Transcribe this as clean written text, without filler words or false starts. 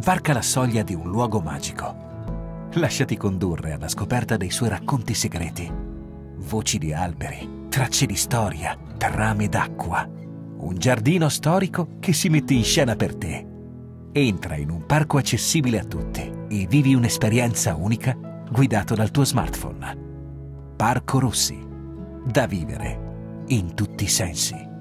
Varca la soglia di un luogo magico. Lasciati condurre alla scoperta dei suoi racconti segreti. Voci di alberi, tracce di storia, trame d'acqua. Un giardino storico che si mette in scena per te. Entra in un parco accessibile a tutti e vivi un'esperienza unica guidato dal tuo smartphone. Parco Rossi. Da vivere in tutti i sensi.